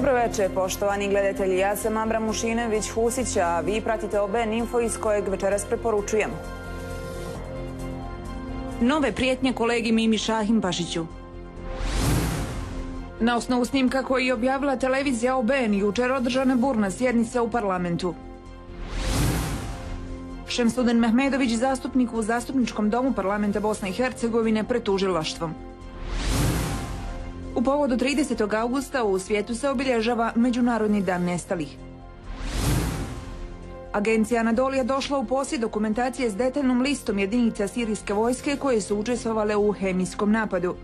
Dobro večer, poštovani gledatelji. Ja sam Ambra Mušinović-Husić, a vi pratite OBN Info iz kojeg večeras preporučujemo. Nove prijetnje kolegi Mimi Šahimpašiću. Na osnovu snimka koji je objavila televizija OBN, jučer održana burna sjednica u parlamentu. Šemsudin Mehmedović, zastupnik u Zastupničkom domu parlamenta Bosne i Hercegovine, pred tužilaštvom. U povodu 30. augusta u svijetu se obilježava Međunarodni dan nestalih. Agencija Anadolija došla u posjed dokumentacije s detaljnom listom jedinica sirijske vojske koje su učestvovale u hemijskom napadu.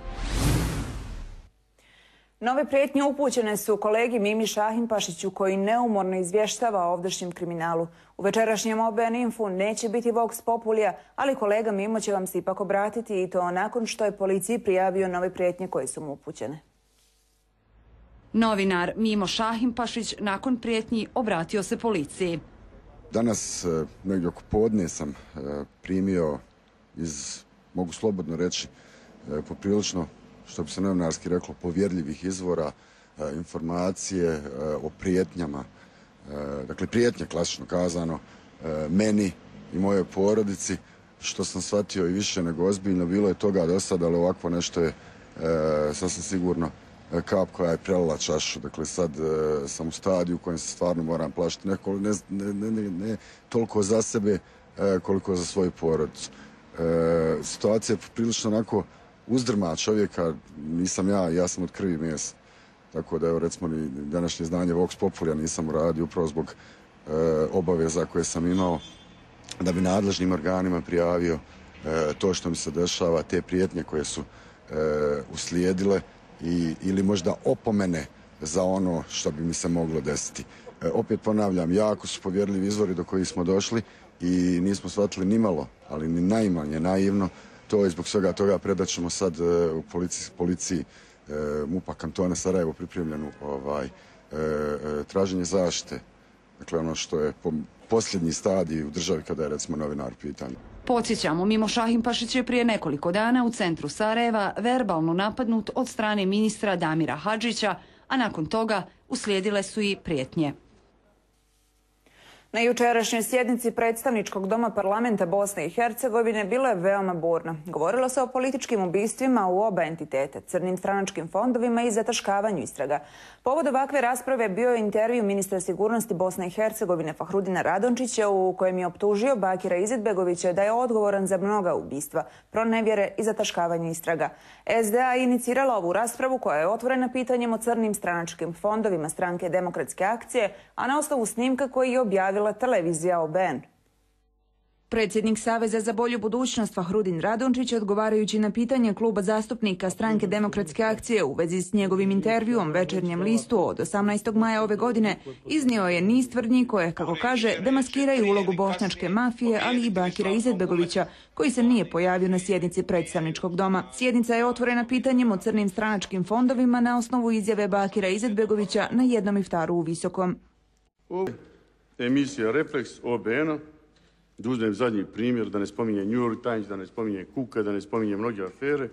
Nove prijetnje upućene su kolegi Mimi Šahimpašiću, koji neumorno izvještava o ovdašnjem kriminalu. U večerašnjem OBN Infu neće biti Vox Populija, ali kolega Mimo će vam se ipak obratiti, i to nakon što je policiji prijavio nove prijetnje koje su mu upućene. Novinar Mimo Šahimpašić nakon prijetnji obratio se policiji. Danas negdje oko podne sam primio iz, mogu slobodno reći, poprilično, što bi se novinarski reklo, povjerljivih izvora informacije o prijetnjama. Dakle, prijetnje, klasično kazano, meni i mojoj porodici, što sam shvatio i više nego ozbiljno. Bilo je toga do sada, ali ovako nešto je sasvim sigurno kap koja je prelila čašu. Dakle, sad sam u stadiju u kojem se stvarno moram plašiti, ne toliko za sebe koliko za svoju porodicu. Situacija je prilično onako uzdrma čovjeka, nisam ja sam od krvi i mesa. Tako da, evo, recimo, ni današnje izdanje Vox Populija nisam uradio upravo zbog obaveza koje sam imao da bi nadležnim organima prijavio to što mi se dešava, te prijetnje koje su uslijedile ili možda opomene za ono što bi mi se moglo desiti. Opet ponavljam, jako su povjerljivi izvori do kojih smo došli i nismo shvatili ni malo, ali ni najmanje naivno. To je zbog svega toga predat ćemo sad u policiji MUP-a kantona Sarajevo pripremljenu traženje zaštite. Dakle, ono što je posljednji stadij u državi kada je, recimo, novinar u pitanju. Podsjećamo, Mimo Šahimpašić je prije nekoliko dana u centru Sarajeva verbalno napadnut od strane ministra Damira Hadžića, a nakon toga uslijedile su i prijetnje. Na jučerašnjoj sjednici predstavničkog doma parlamenta Bosne i Hercegovine bilo je veoma burno. Govorilo se o političkim ubistvima u oba entiteta, crnim stranačkim fondovima i zataškavanju istraga. Povod ovakve rasprave bio je intervju ministra sigurnosti Bosne i Hercegovine Fahrudina Radončića, u kojem je optužio Bakira Izetbegovića da je odgovoran za mnoga ubistva, pronevjere i zataškavanje istraga. SDA je inicirala ovu raspravu, koja je otvorena pitanjem o crnim stranačkim fondovima stranke Demokratske akcije, a na osnovu snimka koji je objavila televizija OBN. Predsjednik Saveza za bolju budućnost Fahrudin Radončić, odgovarajući na pitanje kluba zastupnika stranke Demokratske akcije u vezi s njegovim intervjuom Večernjem listu od 18. maja ove godine, iznio je niz tvrdnji koje, kako kaže, demaskiraju ulogu bošnjačke mafije, ali i Bakira Izetbegovića, koji se nije pojavio na sjednici predstavničkog doma. Sjednica je otvorena pitanjem o crnim stranačkim fondovima na osnovu izjave Bakira Izetbegovića na jednom iftaru u Visokom. Emisija Refleks OBN-a, da uzmem zadnji primjer, da ne spominje New York Times, da ne spominje Kuka, da ne spominje mnoge afere.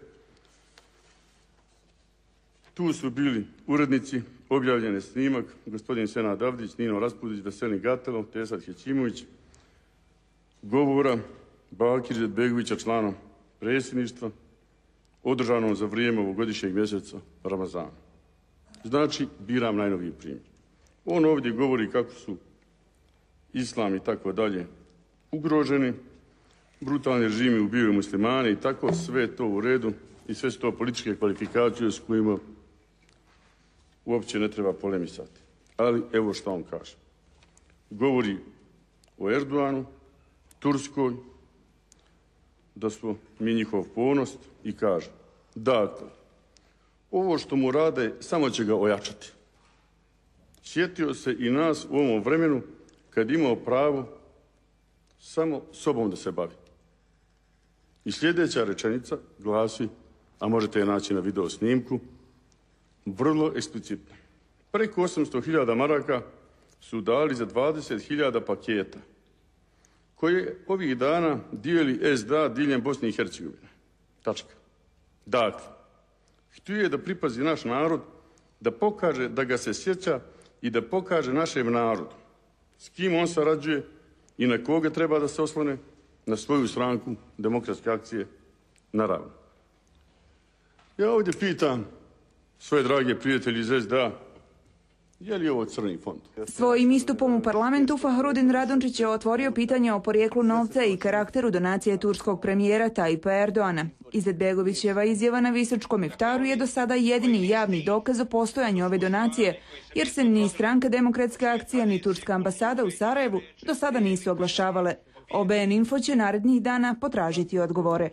Tu su bili urednici, objavljen je snimak, gospodin Senad Avdić, Nino Raspudić, Veselin Gatelov, Tesad Hećimović, govora Bakira Izetbegovića, člana predsjedništva, održanom za vrijeme ovogodišnjeg mjeseca Ramazana. Znači, biram najnoviji primjer. On ovdje govori kako su islam i tako dalje ugroženi, brutalni režimi ubijaju muslimane i tako, sve to u redu i sve su to političke kvalifikacije s kojima uopće ne treba polemisati. Ali evo što on kaže. Govori o Erdoganu, Turskoj, da smo mi njihov ponos, i kaže: dakle, ovo što mu rade samo će ga ojačati. Sjetio se i nas u ovom vremenu kad imao pravo samo sobom da se bavi. I sljedeća rečenica glasi, a možete je naći na video snimku, vrlo eksplicitno. Preko 800.000 maraka su dali za 20.000 paketa koje ovih dana dijeli SDA diljem Bosne i Hercegovine. Tačka. Dakle, htio je da pripazi naš narod da pokaže da ga se sjeća i da pokaže našem narodu s kim on sarađuje i na koga treba da se oslone, na svoju stranku Demokratske akcije, naravno. Ja ovdje pitam svoje drage prijatelji iz SDA, je li ovo crni fond? Svojim istupom u parlamentu Fahrudin Radončić je otvorio pitanje o porijeklu novca i karakteru donacije turskog premijera Tayyipa Erdoana. Izetbegovićeva izjava na Visočkom iftaru je do sada jedini javni dokaz o postojanju ove donacije, jer se ni stranka Demokratska akcija ni turska ambasada u Sarajevu do sada nisu oglašavale. OBN Info će narednih dana potražiti odgovore.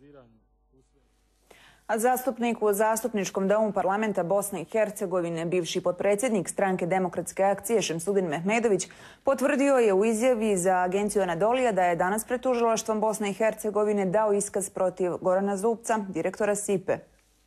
A zastupnik u Zastupničkom domu parlamenta Bosne i Hercegovine, bivši potpredsjednik stranke Demokratske akcije Šemsudin Mehmedović, potvrdio je u izjavi za agenciju Anadolija da je danas pred tužilaštvom Bosne i Hercegovine dao iskaz protiv Gorana Zupca, direktora SIPE.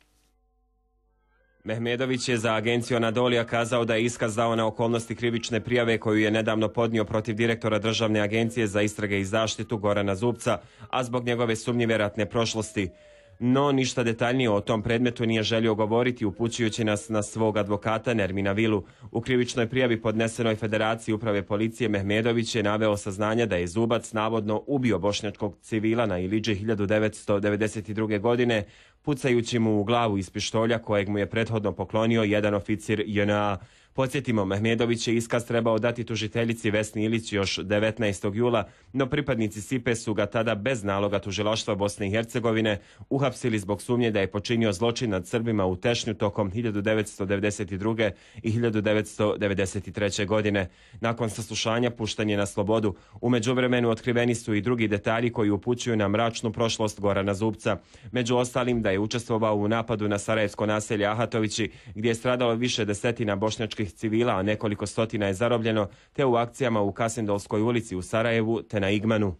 Mehmedović je za agenciju Anadolija kazao da je iskaz dao na okolnosti krivične prijave koju je nedavno podnio protiv direktora Državne agencije za istrage i zaštitu Gorana Zupca, a zbog njegove sumnjive ratne prošlosti. No, ništa detaljnije o tom predmetu nije želio govoriti, upućujući nas na svog advokata Nermina Vilu. U krivičnoj prijavi podnesenoj Federaciji uprave policije Mehmedović je naveo saznanja da je Zubac navodno ubio bošnjačkog civila na Ilidži 1992. godine, pucajući mu u glavu iz pištolja kojeg mu je prethodno poklonio jedan oficir JNA. Podsjetimo, Mehmedović je iskaz trebao dati tužiteljici Vesni Ilić još 19. jula, no pripadnici SIPE su ga tada bez naloga tužilaštva Bosne i Hercegovine uhapsili zbog sumnje da je počinio zločin nad Srbima u Tešnju tokom 1992. i 1993. godine. Nakon saslušanja pušten je na slobodu. U međuvremenu otkriveni su i drugi detalji koji upućuju na mračnu prošlost Gorana Zupca. Među ostalim da je učestvovao u napadu na sarajevsko naselje Ahatovići, gdje je stradalo više desetina bošnjačkih civila, a nekoliko stotina je zarobljeno, te u akcijama u Kasindolskoj ulici u Sarajevu te na Igmanu.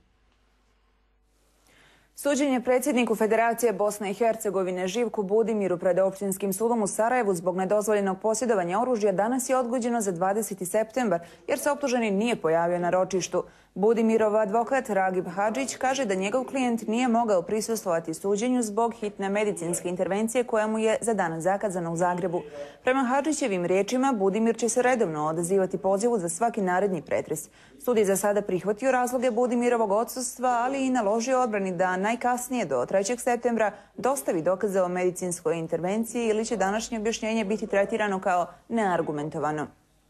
Suđenje predsjedniku Federacije Bosne i Hercegovine Živku Budimiru pred Općinskim sudom u Sarajevu zbog nedozvoljenog posjedovanja oružja danas je odgođeno za 20. septembar jer se optuženi nije pojavio na ročištu. Budimirov advokat Ragib Hadžić kaže da njegov klijent nije mogao prisustvovati suđenju zbog hitne medicinske intervencije koja mu je za danas zakazana u Zagrebu. Prema Hadžićevim riječima, Budimir će se redovno odazivati pozivu za svaki naredni pretres. Sud je za sada prihvatio razloge Budimirovog odsustva, ali i naložio odbrani da najkasnije do 3. septembra dostavi dokaze o medicinskoj intervenciji ili će današnje objašnjenje biti tretirano kao neargumentovano.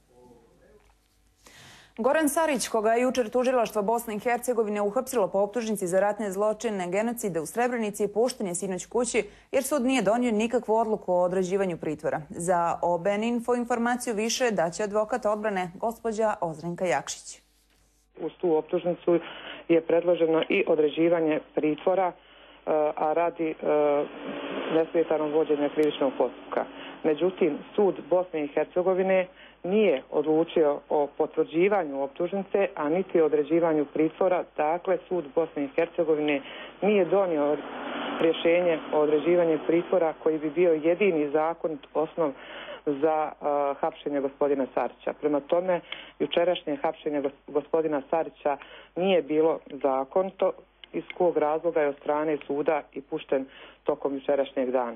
Goran Sarić, koga je jučer tužilaštvo Bosne i Hercegovine uhapsilo po optužnici za ratne zločine, genocide u Srebrenici, pušten je sinoć kući jer sud nije donio nikakvu odluku o određivanju pritvora. Za OBN Info informaciju više daće advokat odbrane gospođa Ozrenka Jakšić. Uz tu optužnicu je predloženo i određivanje pritvora, a radi nesmetanog vođenja krivičnog postupka. Međutim, sud Bosne i Hercegovine nije odlučio o potvrđivanju optužnice, a niti o određivanju pritvora. Dakle, sud Bosne i Hercegovine nije donio rješenje o određivanju pritvora koji bi bio jedini zakonit osnov za hapšenje gospodina Sarića. Prema tome, jučerašnje hapšenje gospodina Sarića nije bilo zakonito, iz kog razloga je od strane suda i pušten tokom jučerašnjeg dana.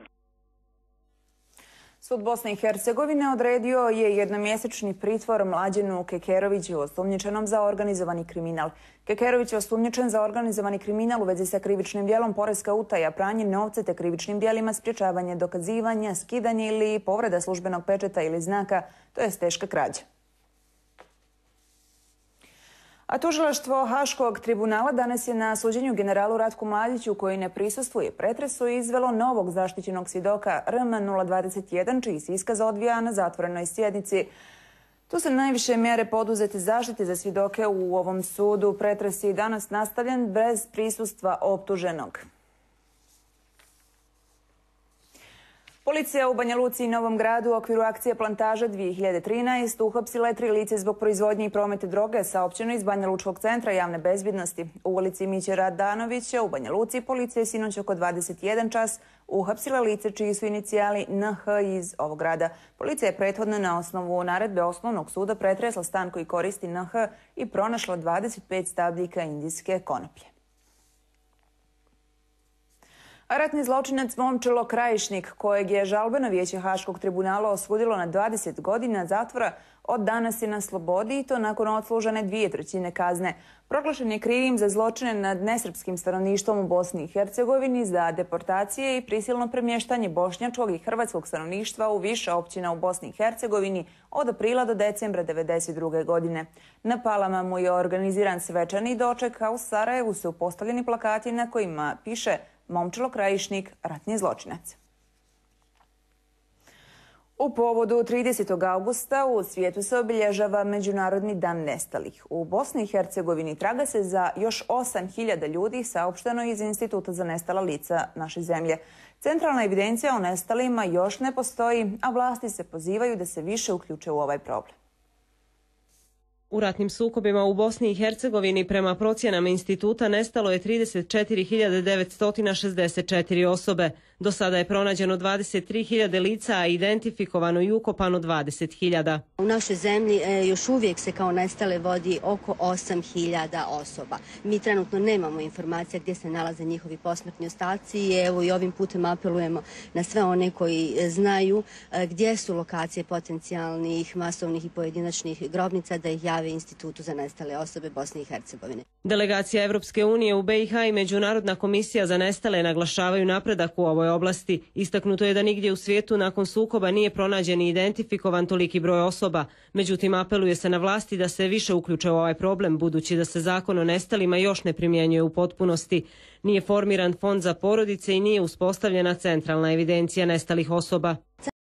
Sud Bosne i Hercegovine odredio je jednomjesečni pritvor Mlađenu Kekeroviću osumnjičenom za organizovani kriminal. Kekerović je osumnjičen za organizovani kriminal u vezi sa krivičnim djelom poreska utaja, pranje novca te krivičnim djelima sprječavanje dokazivanja, skidanje ili povreda službenog pečata ili znaka, to je teška krađa. A tužilaštvo Haškog tribunala danas je na suđenju generalu Ratku Mladiću, koji ne prisustvuje pretresu, izvelo novog zaštićenog svjedoka RM021, čiji se iskaz odvija na zatvorenoj sjednici. Tu su najviše mjere poduzete zaštite za svjedoke u ovom sudu. Pretres je danas nastavljen bez prisustva optuženog. Policija u Banja Luci i Novom Gradu u okviru akcije Plantaža 2013 uhapsila je 3 lice zbog proizvodnje i prometa droge, saopćeno iz Banja Lučkog centra javne bezbjednosti. U ulici Miće Radanovića u Banja Luci policija je sinoć oko 21 čas uhapsila lice čiji su inicijali NH iz ovog grada. Policija je prethodno na osnovu naredbe osnovnog suda pretresla stan koji koristi NH i pronašla 25 stabljika indijske konoplje. Ratni zločinac Momčilo Krajišnik, kojeg je žalbeno vijeće Haškog tribunala osudilo na 20 godina zatvora, od danas je na slobodi i to nakon odslužene 2/3 kazne. Proglašen je krivim za zločine nad nesrpskim stanovništvom u Bosni i Hercegovini, za deportacije i prisilno premještanje bošnjačkog i hrvatskog stanovništva u više općina u Bosni i Hercegovini od aprila do decembra 1992. godine. Na Palama mu je organiziran svečani doček, a u Sarajevu su postavljeni plakati na kojima piše Momčilo Krajišnik, ratni zločinac. U povodu 30. augusta u svijetu se obilježava Međunarodni dan nestalih. U Bosni i Hercegovini traga se za još 8.000 ljudi, saopšteno iz Instituta za nestala lica naše zemlje. Centralna evidencija o nestalima još ne postoji, a vlasti se pozivaju da se više uključe u ovaj problem. U ratnim sukobima u Bosni i Hercegovini prema procjenama instituta nestalo je 34.964 osobe. Do sada je pronađeno 23.000 lica, a identifikovano i ukopano 20.000. U našoj zemlji još uvijek se kao nestale vodi oko 8.000 osoba. Mi trenutno nemamo informacija gdje se nalaze njihovi posmrtni ostaci i evo i ovim putem apelujemo na sve one koji znaju gdje su lokacije potencijalnih, masovnih i pojedinačnih grobnica da ih jave Institutu za nestale osobe Bosne i Hercegovine. Delegacija Evropske unije u BiH i Međunarodna komisija za nestale naglašavaju napredak u ovoj oblasti. Istaknuto je da nigdje u svijetu nakon sukoba nije pronađen i identifikovan toliki broj osoba. Međutim, apeluje se na vlasti da se više uključe u ovaj problem, budući da se zakon o nestalima još ne primjenjuje u potpunosti. Nije formiran fond za porodice i nije uspostavljena centralna evidencija nestalih osoba.